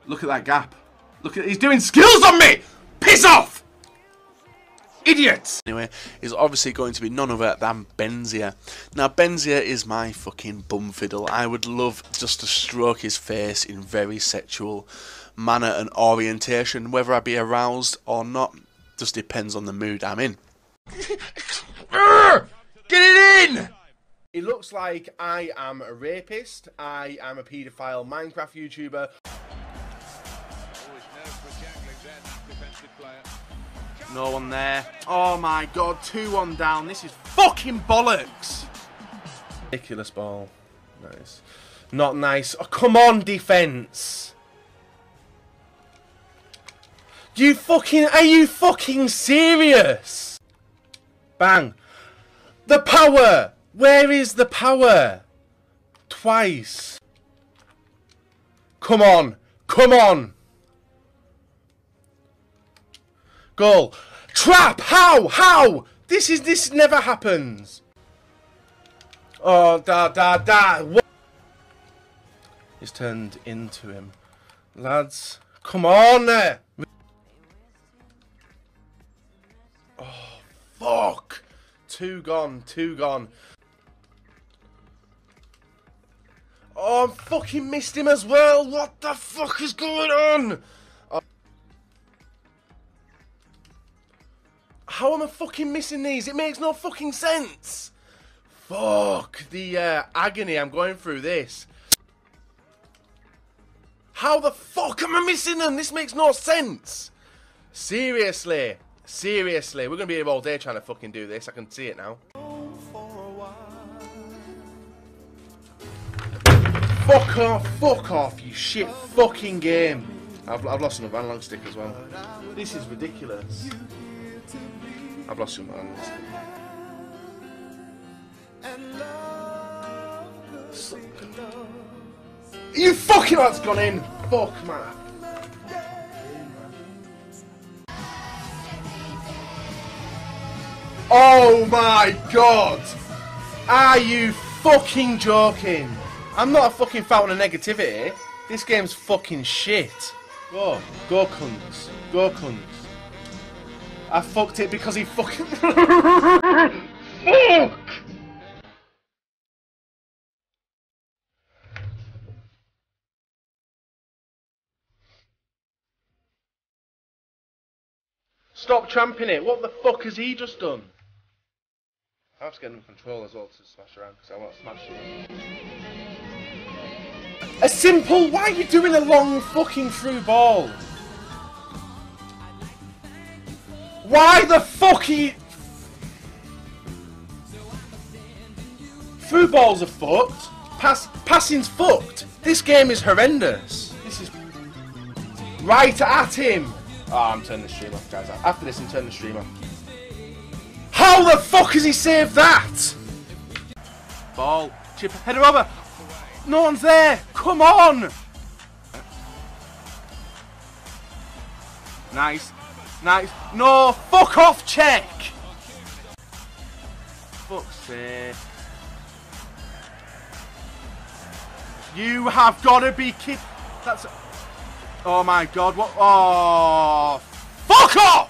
Look at that gap. Look at, he's doing skills on me! Piss off! Idiots! Anyway, is obviously going to be none other than Benzia. Now, Benzia is my fucking bum fiddle. I would love just to stroke his face in very sexual manner and orientation. Whether I be aroused or not, just depends on the mood I'm in. Get it in! It looks like I am a rapist. I am a paedophile Minecraft YouTuber. No one there. Oh my god, 2-1 down. This is fucking bollocks. Ridiculous ball. Nice. Not nice. Oh, come on, defense. Are you fucking serious? Bang. The power. Where is the power? Twice. Come on. Come on. Goal. Trap! How? This never happens. Oh, what? He's turned into him. Lads, come on! Oh, fuck! 2 gone. Oh, I fucking missed him as well. What the fuck is going on? How am I fucking missing these? It makes no fucking sense. Fuck. The agony I'm going through this. How the fuck am I missing them? This makes no sense. Seriously. We're going to be here all day trying to fucking do this. I can see it now. Fuck off, you shit fucking game. I've lost another analog stick as well. This is ridiculous. I've lost some analog stick. You fucking that's gone in. Fuck, man. Oh my god. Are you fucking joking? I'm not a fucking fountain of negativity. This game's fucking shit. Go cunts. Go cunts. I fucked it because he fucking... Fuck! Stop tramping it. What the fuck has he just done? I have to get him control as well to smash around because I want to smash him. A simple... Why are you doing a long fucking through ball? Why the fuck he... Through balls are fucked. Passing's fucked. This game is horrendous. This is... Right at him. Oh, I'm turning the stream off, guys. After this, I'm turning the stream off. How the fuck has he saved that? Ball. Chip. Header over. No one's there. Come on. Nice. No. Fuck off, check. Fuck's sake. You have got to be kidding. That's... Oh my god, what? Oh. Fuck off!